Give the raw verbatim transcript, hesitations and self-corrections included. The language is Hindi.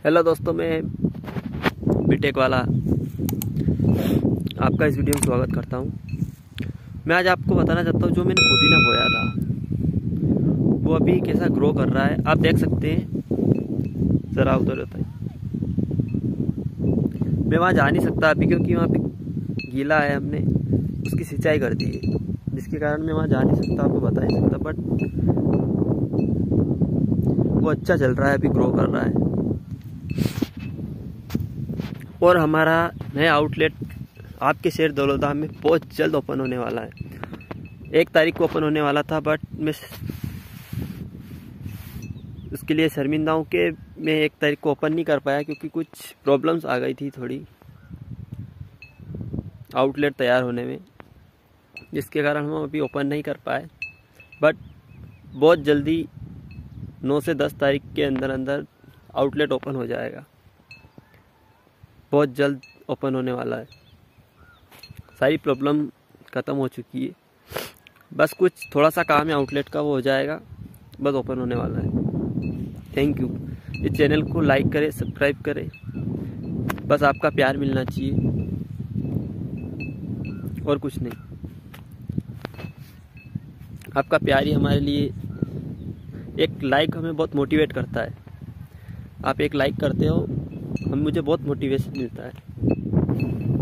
हेलो दोस्तों, मैं बीटेक वाला आपका इस वीडियो में स्वागत करता हूं। मैं आज आपको बताना चाहता हूं जो मैंने पुदीना बोया था वो अभी कैसा ग्रो कर रहा है। आप देख सकते हैं, ज़रा उधर होता है। मैं वहाँ जा नहीं सकता अभी क्योंकि वहाँ पे गीला है, हमने उसकी सिंचाई कर दी है, जिसके कारण मैं वहाँ जा नहीं सकता, आपको बता नहीं सकता। बट वो अच्छा चल रहा है, अभी ग्रो कर रहा है। और हमारा नया आउटलेट आपके शहर दौलतदा में बहुत जल्द ओपन होने वाला है। एक तारीख को ओपन होने वाला था, बट मैं उसके लिए शर्मिंदा हूँ कि मैं एक तारीख को ओपन नहीं कर पाया क्योंकि कुछ प्रॉब्लम्स आ गई थी थोड़ी आउटलेट तैयार होने में, जिसके कारण हम अभी ओपन नहीं कर पाए। बट बहुत जल्दी नौ से दस तारीख के अंदर अंदर आउटलेट ओपन हो जाएगा, बहुत जल्द ओपन होने वाला है। सारी प्रॉब्लम ख़त्म हो चुकी है, बस कुछ थोड़ा सा काम है आउटलेट का, वो हो जाएगा, बस ओपन होने वाला है। Thank you. इस चैनल को लाइक करें, सब्सक्राइब करें, बस आपका प्यार मिलना चाहिए और कुछ नहीं। आपका प्यार ही हमारे लिए, एक लाइक हमें बहुत मोटिवेट करता है। आप एक लाइक करते हो, हम मुझे बहुत मोटिवेशन मिलता है।